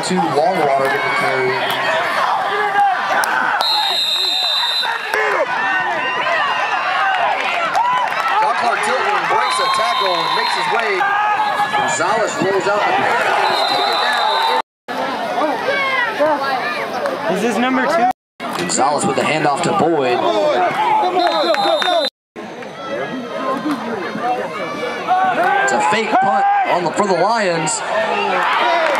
2, Longwater getting the carry. John Clark Tilton breaks a tackle and makes his way. Gonzalez rolls out the pass and is taken down. Is this number 2? Gonzalez with the handoff to Boyd. It's a fake punt for the Lions.